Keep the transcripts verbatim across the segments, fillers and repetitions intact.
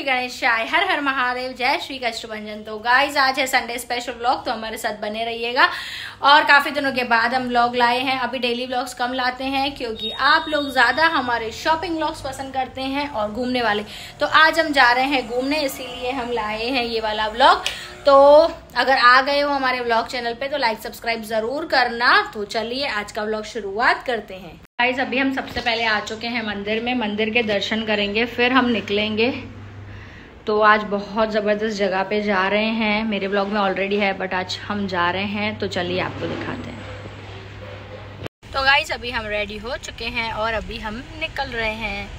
गणेशाय, हर हर महादेव, जय श्री कष्टभंजन। तो गाइज आज है संडे स्पेशल व्लॉग, तो हमारे साथ बने रहिएगा। और काफी दिनों के बाद हम व्लॉग लाए हैं। अभी डेली व्लॉग्स कम लाते हैं क्योंकि आप लोग ज्यादा हमारे शॉपिंग व्लॉग्स पसंद करते हैं और घूमने वाले। तो आज हम जा रहे हैं घूमने, इसीलिए हम लाए हैं ये वाला व्लॉग। तो अगर आ गए हो हमारे व्लॉग चैनल पे तो लाइक सब्सक्राइब जरूर करना। तो चलिए आज का व्लॉग शुरुआत करते हैं। गाइस अभी हम सबसे पहले आ चुके हैं मंदिर में, मंदिर के दर्शन करेंगे फिर हम निकलेंगे। तो आज बहुत ज़बरदस्त जगह पे जा रहे हैं, मेरे व्लॉग में ऑलरेडी है बट आज हम जा रहे हैं, तो चलिए आपको दिखाते हैं। तो गाइस अभी हम रेडी हो चुके हैं और अभी हम निकल रहे हैं।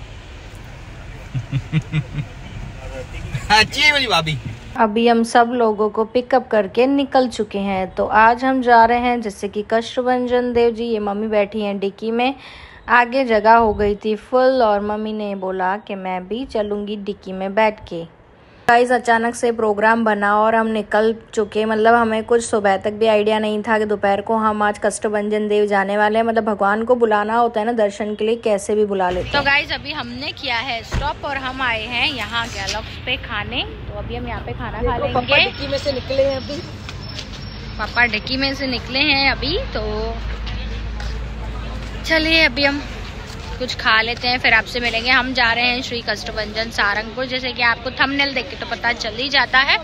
अच्छी मेरी भाभी। अभी हम सब लोगों को पिकअप करके निकल चुके हैं। तो आज हम जा रहे हैं जैसे कि कष्टभंजन देव जी। ये मम्मी बैठी हैं डिक्की में, आगे जगह हो गई थी फुल और मम्मी ने बोला कि मैं भी चलूंगी डिक्की में बैठ के। गाइस अचानक से प्रोग्राम बना और हम निकल चुके। मतलब हमें कुछ सुबह तक भी आइडिया नहीं था कि दोपहर को हम आज कष्टभंजन देव जाने वाले हैं। मतलब भगवान को बुलाना होता है ना दर्शन के लिए, कैसे भी बुला लेते हैं। तो गाइस अभी हमने किया है स्टॉप और हम आए हैं यहाँ गैलॉक्स पे खाने। तो अभी हम यहाँ पे खाना खा लेंगे। पापा डिक्की में से निकले हैं अभी। पापा डिक्की में से निकले हैं अभी। तो चलिए अभी हम कुछ खा लेते हैं फिर आपसे मिलेंगे। हम जा रहे हैं श्री कष्टभंजन सारंगपुर, जैसे कि आपको थंबनेल देख के तो पता चल ही जाता है।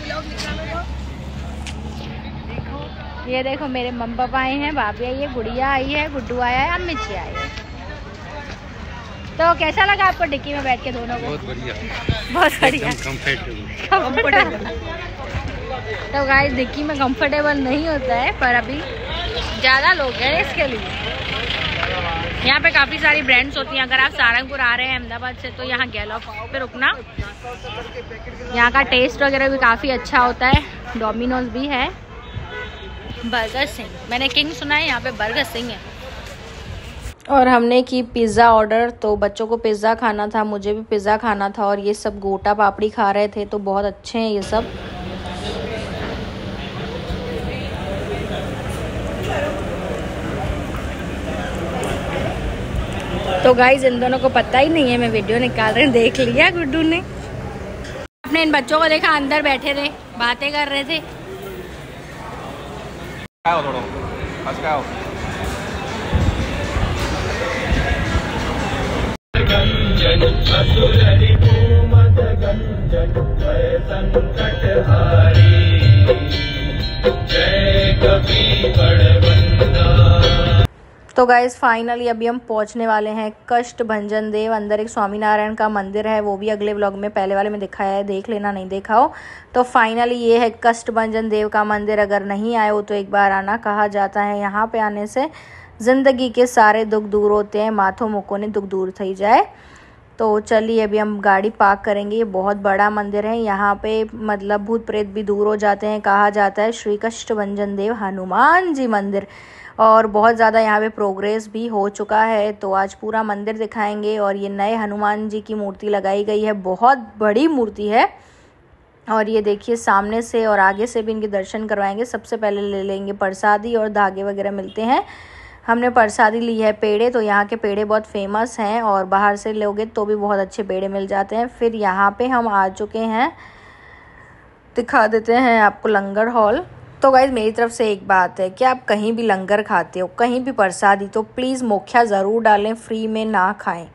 ये देखो मेरे मम्मी पापा आए हैं, भाभी आई है, गुड़िया आई है, गुड्डू आया है, अम्मी जी आई है। तो कैसा लगा आपको डिक्की में बैठ के दोनों को? बहुत बढ़िया, बहुत बढ़िया, कंफर्टेबल। तो गाइस डिक्की में कंफर्टेबल नहीं होता है पर अभी ज्यादा लोग हैं इसके लिए। यहाँ पे काफी सारी ब्रांड्स होती हैं। अगर आप सारंगपुर आ रहे हैं अहमदाबाद से तो यहाँ गैलॉक्स पे रुकना। यहाँ का टेस्ट वगैरह भी काफी अच्छा होता है। डोमिनोज भी है, बर्गर सिंह, मैंने किंग सुना है, यहाँ पे बर्गर सिंह है। और हमने की पिज़्ज़ा ऑर्डर। तो बच्चों को पिज़्ज़ा खाना था, मुझे भी पिज़्ज़ा खाना था और ये सब गोटा पापड़ी खा रहे थे। तो बहुत अच्छे हैं ये सब। तो गाइज इन दोनों को पता ही नहीं है मैं वीडियो निकाल रहे हैं, देख लिया गुड्डू ने। आपने इन बच्चों को देखा अंदर बैठे थे, बातें कर रहे थे। तो गाइज फाइनली अभी हम पहुंचने वाले हैं कष्टभंजन देव। अंदर एक स्वामीनारायण का मंदिर है, वो भी अगले व्लॉग में पहले वाले में दिखाया है, देख लेना नहीं देखा हो तो। फाइनली ये है कष्टभंजन देव का मंदिर। अगर नहीं आए हो तो एक बार आना। कहा जाता है यहाँ पे आने से जिंदगी के सारे दुख दूर होते हैं, माथों मुकों ने दुख दूर थी जाए। तो चलिए अभी हम गाड़ी पार्क करेंगे। ये बहुत बड़ा मंदिर है, यहाँ पे मतलब भूत प्रेत भी दूर हो जाते हैं। कहा जाता है श्री कष्टभंजन देव हनुमान जी मंदिर, और बहुत ज़्यादा यहाँ पे प्रोग्रेस भी हो चुका है। तो आज पूरा मंदिर दिखाएंगे। और ये नए हनुमान जी की मूर्ति लगाई गई है, बहुत बड़ी मूर्ति है। और ये देखिए सामने से और आगे से भी इनके दर्शन करवाएंगे। सबसे पहले ले लेंगे प्रसादी और धागे वगैरह मिलते हैं। हमने प्रसादी ली है पेड़े, तो यहाँ के पेड़े बहुत फेमस हैं और बाहर से लोगे तो भी बहुत अच्छे पेड़े मिल जाते हैं। फिर यहाँ पे हम आ चुके हैं, दिखा देते हैं आपको लंगर हॉल। तो गाइज मेरी तरफ से एक बात है कि आप कहीं भी लंगर खाते हो, कहीं भी प्रसादी, तो प्लीज़ मोख्या ज़रूर डालें, फ्री में ना खाएं।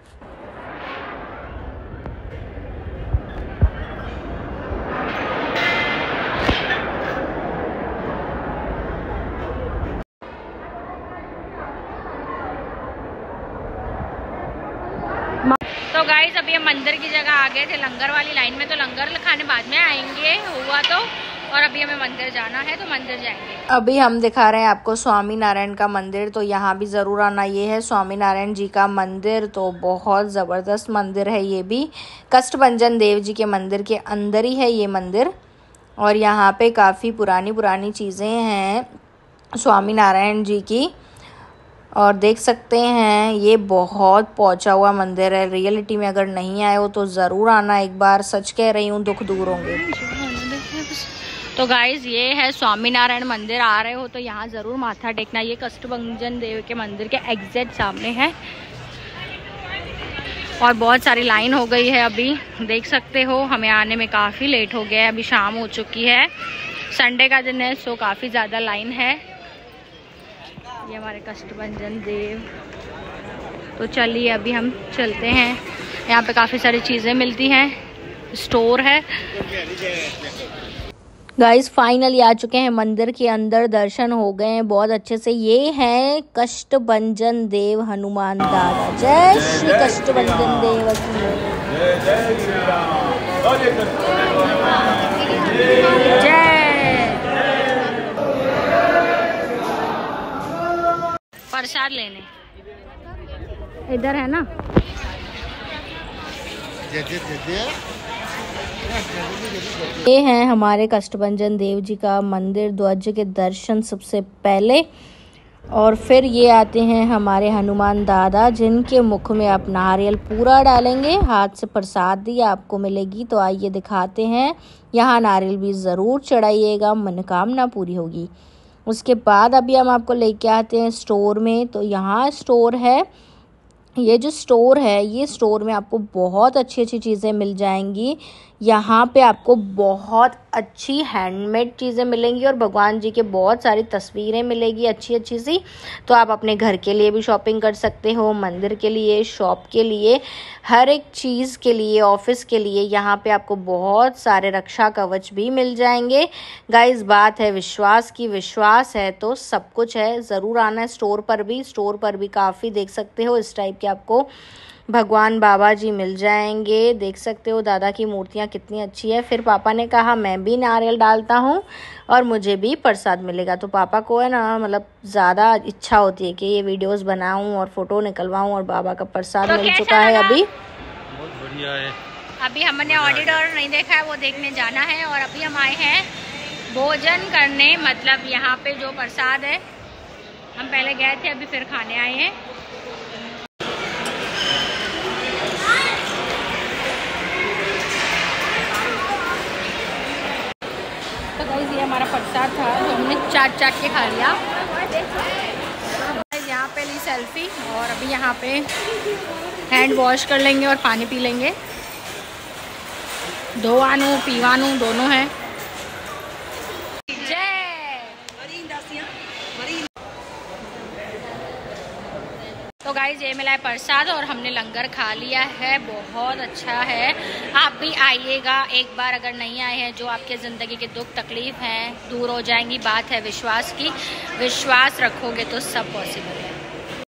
तो गाइस अभी हम मंदिर की जगह आ गए थे, लंगर वाली लाइन में। तो लंगर खाने बाद में आएंगे हुआ तो, और अभी हमें मंदिर जाना है तो मंदिर जाएंगे। अभी हम दिखा रहे हैं आपको स्वामी नारायण का मंदिर, तो यहाँ भी ज़रूर आना। ये है स्वामी नारायण जी का मंदिर, तो बहुत ज़बरदस्त मंदिर है। ये भी कष्टभंजन देव जी के मंदिर के अंदर ही है ये मंदिर। और यहाँ पे काफ़ी पुरानी पुरानी चीज़ें हैं स्वामी नारायण जी की, और देख सकते हैं ये बहुत पहुँचा हुआ मंदिर है। रियलिटी में अगर नहीं आए हो तो ज़रूर आना एक बार, सच कह रही हूँ, दुख दूर होंगे। तो गाइज ये है स्वामीनारायण मंदिर, आ रहे हो तो यहाँ ज़रूर माथा टेकना। ये कष्टभंजन देव के मंदिर के एग्जैक्ट सामने है। और बहुत सारी लाइन हो गई है। अभी देख सकते हो हमें आने में काफ़ी लेट हो गया है। अभी शाम हो चुकी है, संडे का दिन है, सो काफ़ी ज़्यादा लाइन है। ये हमारे कष्टभंजन देव। तो चलिए अभी हम चलते हैं। यहाँ पे काफ़ी सारी चीज़ें मिलती हैं, स्टोर है। गाइस फाइनली आ चुके हैं मंदिर के अंदर, दर्शन हो गए हैं बहुत अच्छे से। ये है कष्टभंजन देव हनुमान दादा। जय श्री कष्टभंजन देव की जय। प्रसाद लेने इधर है ना। ये है हमारे कष्टभंजन देव जी का मंदिर, ध्वज के दर्शन सबसे पहले। और फिर ये आते हैं हमारे हनुमान दादा, जिनके मुख में आप नारियल पूरा डालेंगे, हाथ से प्रसाद दी आपको मिलेगी। तो आइए दिखाते हैं। यहाँ नारियल भी ज़रूर चढ़ाइएगा, मनोकामना पूरी होगी। उसके बाद अभी हम आपको लेके आते हैं स्टोर में। तो यहाँ स्टोर है, ये जो स्टोर है, ये स्टोर में आपको बहुत अच्छी अच्छी चीज़ें मिल जाएंगी। यहाँ पे आपको बहुत अच्छी हैंडमेड चीज़ें मिलेंगी और भगवान जी के बहुत सारी तस्वीरें मिलेगी अच्छी अच्छी सी। तो आप अपने घर के लिए भी शॉपिंग कर सकते हो, मंदिर के लिए, शॉप के लिए, हर एक चीज़ के लिए, ऑफिस के लिए। यहाँ पे आपको बहुत सारे रक्षा कवच भी मिल जाएंगे। गाइस बात है विश्वास की, विश्वास है तो सब कुछ है। ज़रूर आना है स्टोर पर भी। स्टोर पर भी काफ़ी देख सकते हो इस टाइप के आपको भगवान बाबा जी मिल जाएंगे। देख सकते हो दादा की मूर्तियाँ कितनी अच्छी है। फिर पापा ने कहा मैं भी नारियल डालता हूँ और मुझे भी प्रसाद मिलेगा। तो पापा को है ना, मतलब ज़्यादा इच्छा होती है कि ये वीडियोस बनाऊँ और फ़ोटो निकलवाऊँ, और बाबा का प्रसाद तो मिल चुका है अभी। बहुत बढ़िया है। अभी हमने ऑडिटर नहीं देखा है, वो देखने जाना है। और अभी हम आए हैं भोजन करने, मतलब यहाँ पे जो प्रसाद है, हम पहले गए थे, अभी फिर खाने आए हैं। तो गाइस ये हमारा प्रसाद था जो हमने चाट चाट के खा लिया। यहाँ पे ली सेल्फी, और अभी यहाँ पे हैंड वॉश कर लेंगे और पानी पी लेंगे। धोवानू पीवानू दोनों है। तो गाइस ये मिला है प्रसाद और हमने लंगर खा लिया है, बहुत अच्छा है। आप भी आइएगा एक बार, अगर नहीं आए हैं। जो आपके ज़िंदगी के दुख तकलीफ हैं दूर हो जाएंगी। बात है विश्वास की, विश्वास रखोगे तो सब पॉसिबल है।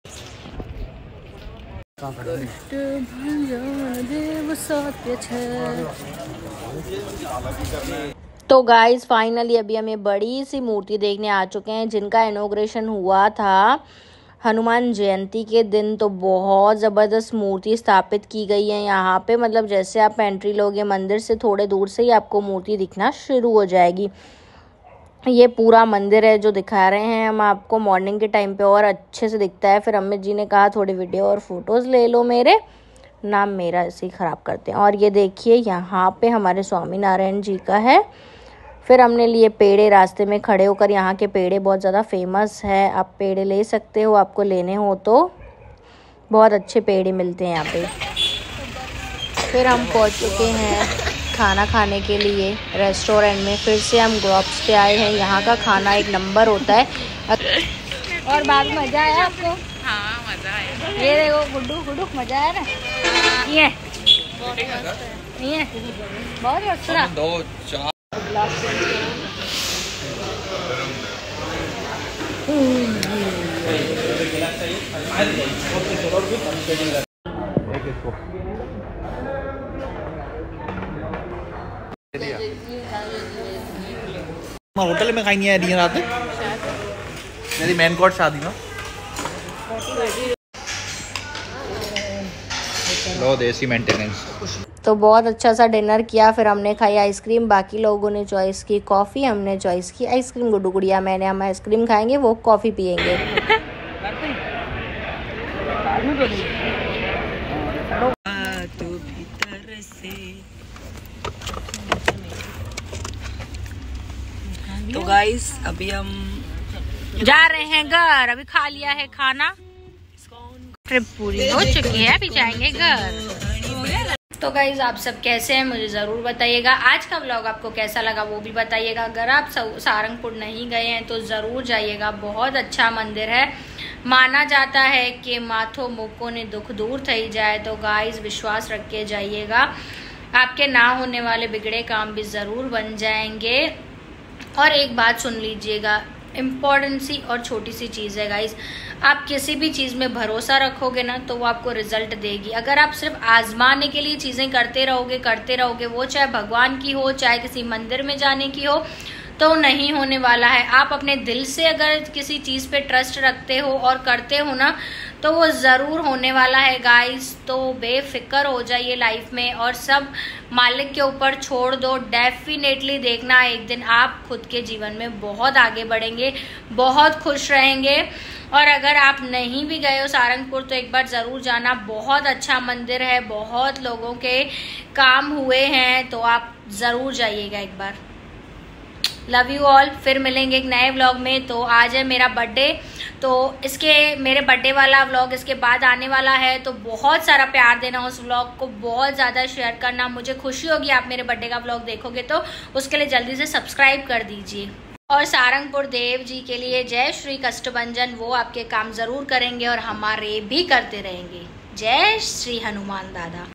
तो गाइस फाइनली अभी हम ये बड़ी सी मूर्ति देखने आ चुके हैं, जिनका इनॉग्रेशन हुआ था हनुमान जयंती के दिन। तो बहुत ज़बरदस्त मूर्ति स्थापित की गई है यहाँ पे। मतलब जैसे आप एंट्री लोगे मंदिर से, थोड़े दूर से ही आपको मूर्ति दिखना शुरू हो जाएगी। ये पूरा मंदिर है जो दिखा रहे हैं हम आपको। मॉर्निंग के टाइम पे और अच्छे से दिखता है। फिर अमित जी ने कहा थोड़ी वीडियो और फोटोज़ ले लो मेरे, नाम मेरा ऐसे ही ख़राब करते हैं। और ये देखिए यहाँ पे हमारे स्वामी नारायण जी का है। फिर हमने लिए पेड़े, रास्ते में खड़े होकर। यहाँ के पेड़े बहुत ज़्यादा फेमस है, आप पेड़े ले सकते हो, आपको लेने हो तो। बहुत अच्छे पेड़े मिलते हैं यहाँ पे। फिर हम पहुँच चुके हैं खाना खाने के लिए रेस्टोरेंट में। फिर से हम ग्रोप्स पे आए हैं। यहाँ का खाना एक नंबर होता है। और बाद में मज़ा आया आपको? हाँ मज़ा आया। ये देखो गुड्डू, गुड्डू मज़ा आया ना? ये ये बहुत अच्छा। दो चार होटल में खाई नहीं है रात में मेरी मैन कोर्ट शादी में। लो देसी मेंटेनेंस। तो बहुत अच्छा सा डिनर किया। फिर हमने खाई आइसक्रीम, बाकी लोगों ने चॉइस की कॉफ़ी, हमने चॉइस की आइसक्रीम। गुड्डू गुड़िया मैंने, हम आइसक्रीम खाएंगे, वो कॉफ़ी पियेंगे। तो गाइस अभी हम जा रहे हैं घर। अभी खा लिया है खाना। ट्रिप पूरी हो चुकी है, अभी जाएंगे घर। तो गाइज आप सब कैसे हैं मुझे ज़रूर बताइएगा। आज का व्लॉग आपको कैसा लगा वो भी बताइएगा। अगर आप सारंगपुर नहीं गए हैं तो ज़रूर जाइएगा, बहुत अच्छा मंदिर है। माना जाता है कि माथो मुक्को ने दुख दूर थई जाए, तो गाइज विश्वास रख के जाइएगा, आपके ना होने वाले बिगड़े काम भी ज़रूर बन जाएंगे। और एक बात सुन लीजिएगा, इम्पॉर्टेंट सी और छोटी सी चीज़ है गाइज, आप किसी भी चीज़ में भरोसा रखोगे ना तो वो आपको रिजल्ट देगी। अगर आप सिर्फ आजमाने के लिए चीज़ें करते रहोगे करते रहोगे वो चाहे भगवान की हो चाहे किसी मंदिर में जाने की हो, तो नहीं होने वाला है। आप अपने दिल से अगर किसी चीज़ पे ट्रस्ट रखते हो और करते हो ना तो वो ज़रूर होने वाला है गाइस। तो बेफिक्र हो जाइए लाइफ में और सब मालिक के ऊपर छोड़ दो। डेफिनेटली देखना एक दिन आप खुद के जीवन में बहुत आगे बढ़ेंगे, बहुत खुश रहेंगे। और अगर आप नहीं भी गए हो सारंगपुर तो एक बार ज़रूर जाना, बहुत अच्छा मंदिर है, बहुत लोगों के काम हुए हैं, तो आप ज़रूर जाइएगा एक बार। लव यू ऑल, फिर मिलेंगे एक नए व्लॉग में। तो आज है मेरा बर्थडे, तो इसके मेरे बर्थडे वाला व्लॉग इसके बाद आने वाला है, तो बहुत सारा प्यार देना उस व्लॉग को, बहुत ज़्यादा शेयर करना। मुझे खुशी होगी आप मेरे बर्थडे का व्लॉग देखोगे, तो उसके लिए जल्दी से सब्सक्राइब कर दीजिए। और सारंगपुर देव जी के लिए जय श्री कष्टभंजन, वो आपके काम ज़रूर करेंगे और हमारे भी करते रहेंगे। जय श्री हनुमान दादा।